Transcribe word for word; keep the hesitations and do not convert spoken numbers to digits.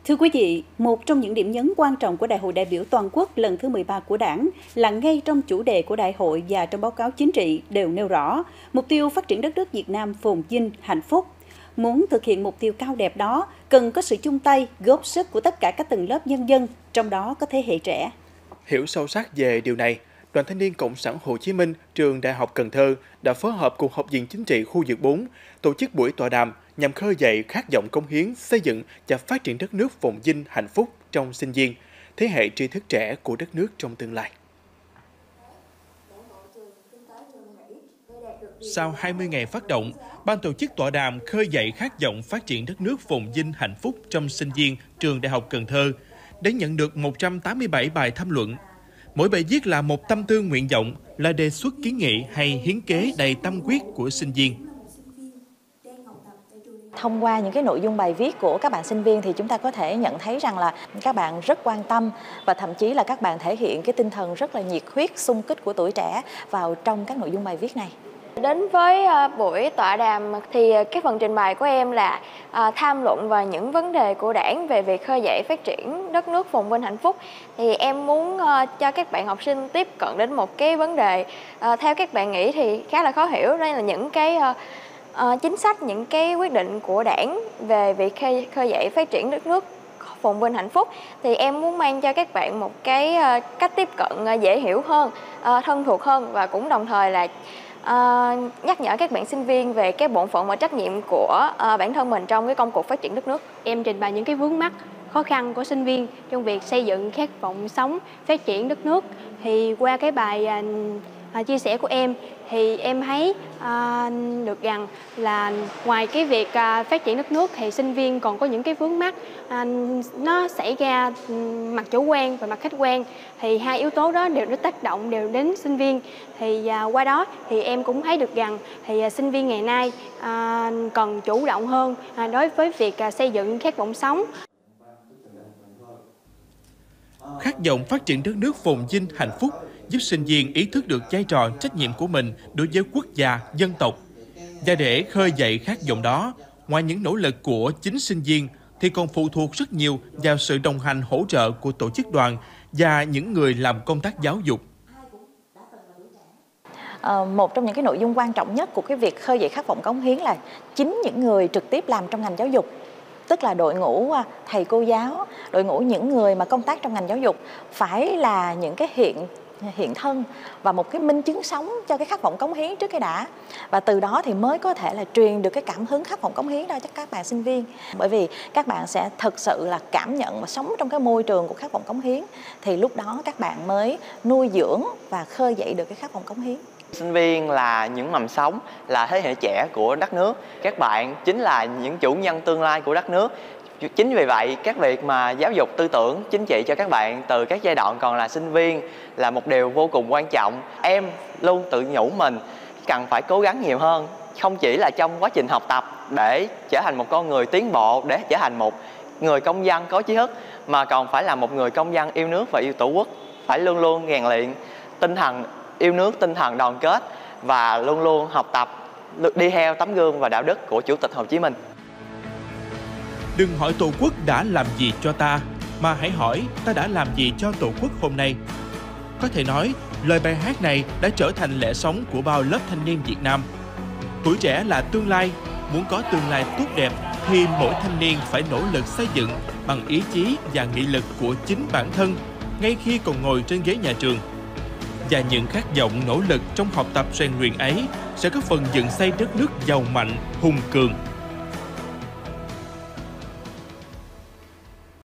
Thưa quý vị, một trong những điểm nhấn quan trọng của Đại hội đại biểu toàn quốc lần thứ mười ba của Đảng là ngay trong chủ đề của đại hội và trong báo cáo chính trị đều nêu rõ mục tiêu phát triển đất nước Việt Nam phồn vinh, hạnh phúc. Muốn thực hiện mục tiêu cao đẹp đó, cần có sự chung tay, góp sức của tất cả các tầng lớp nhân dân, trong đó có thế hệ trẻ. Hiểu sâu sắc về điều này, Đoàn Thanh niên Cộng sản Hồ Chí Minh, Trường Đại học Cần Thơ đã phối hợp cùng Học viện Chính trị khu vực bốn tổ chức buổi tọa đàm nhằm khơi dậy khát vọng cống hiến, xây dựng và phát triển đất nước phồn vinh, hạnh phúc trong sinh viên, thế hệ tri thức trẻ của đất nước trong tương lai. Sau hai mươi ngày phát động, ban tổ chức tọa đàm khơi dậy khát vọng phát triển đất nước phồn vinh, hạnh phúc trong sinh viên Trường Đại học Cần Thơ đã nhận được một trăm tám mươi bảy bài tham luận. Mỗi bài viết là một tâm tư nguyện vọng, là đề xuất kiến nghị hay hiến kế đầy tâm huyết của sinh viên. Thông qua những cái nội dung bài viết của các bạn sinh viên thì chúng ta có thể nhận thấy rằng là các bạn rất quan tâm và thậm chí là các bạn thể hiện cái tinh thần rất là nhiệt huyết, xung kích của tuổi trẻ vào trong các nội dung bài viết này. Đến với buổi tọa đàm thì cái phần trình bày của em là tham luận vào những vấn đề của Đảng về việc khơi dậy phát triển đất nước phồn vinh hạnh phúc. Thì em muốn cho các bạn học sinh tiếp cận đến một cái vấn đề theo các bạn nghĩ thì khá là khó hiểu. Đây là những cái chính sách, những cái quyết định của Đảng về việc khơi, khơi dậy phát triển đất nước phồn vinh hạnh phúc. Thì em muốn mang cho các bạn một cái cách tiếp cận dễ hiểu hơn, thân thuộc hơn và cũng đồng thời là À, nhắc nhở các bạn sinh viên về cái bổn phận và trách nhiệm của à, bản thân mình trong cái công cuộc phát triển đất nước. Em trình bày những cái vướng mắc, khó khăn của sinh viên trong việc xây dựng khát vọng sống, phát triển đất nước. Thì qua cái bài à, à, chia sẻ của em thì em thấy à, được rằng là ngoài cái việc à, phát triển đất nước thì sinh viên còn có những cái vướng mắc à, nó xảy ra mặt chủ quan và mặt khách quan, thì hai yếu tố đó đều nó tác động đều đến sinh viên. Thì à, qua đó thì em cũng thấy được rằng thì à, sinh viên ngày nay à, cần chủ động hơn à, đối với việc à, xây dựng khát vọng sống. Khát vọng phát triển đất nước phồn vinh hạnh phúc giúp sinh viên ý thức được vai trò trách nhiệm của mình đối với quốc gia, dân tộc. Và để khơi dậy khát vọng đó, ngoài những nỗ lực của chính sinh viên thì còn phụ thuộc rất nhiều vào sự đồng hành hỗ trợ của tổ chức đoàn và những người làm công tác giáo dục. À, một trong những cái nội dung quan trọng nhất của cái việc khơi dậy khát vọng cống hiến là chính những người trực tiếp làm trong ngành giáo dục, tức là đội ngũ thầy cô giáo, đội ngũ những người mà công tác trong ngành giáo dục phải là những cái hiện hiện thân và một cái minh chứng sống cho cái khát vọng cống hiến trước cái đã, và từ đó thì mới có thể là truyền được cái cảm hứng khát vọng cống hiến ra cho các bạn sinh viên, bởi vì các bạn sẽ thực sự là cảm nhận và sống trong cái môi trường của khát vọng cống hiến thì lúc đó các bạn mới nuôi dưỡng và khơi dậy được cái khát vọng cống hiến. Sinh viên là những mầm sống, là thế hệ trẻ của đất nước. Các bạn chính là những chủ nhân tương lai của đất nước. Chính vì vậy, các việc mà giáo dục tư tưởng, chính trị cho các bạn từ các giai đoạn còn là sinh viên là một điều vô cùng quan trọng. Em luôn tự nhủ mình cần phải cố gắng nhiều hơn, không chỉ là trong quá trình học tập để trở thành một con người tiến bộ, để trở thành một người công dân có trí thức, mà còn phải là một người công dân yêu nước và yêu Tổ quốc. Phải luôn luôn rèn luyện tinh thần yêu nước, tinh thần đoàn kết và luôn luôn học tập, đi theo tấm gương và đạo đức của Chủ tịch Hồ Chí Minh. Đừng hỏi Tổ quốc đã làm gì cho ta, mà hãy hỏi ta đã làm gì cho Tổ quốc hôm nay. Có thể nói, lời bài hát này đã trở thành lẽ sống của bao lớp thanh niên Việt Nam. Tuổi trẻ là tương lai, muốn có tương lai tốt đẹp thì mỗi thanh niên phải nỗ lực xây dựng bằng ý chí và nghị lực của chính bản thân ngay khi còn ngồi trên ghế nhà trường. Và những khát vọng nỗ lực trong học tập rèn luyện ấy sẽ có phần dựng xây đất nước giàu mạnh, hùng cường.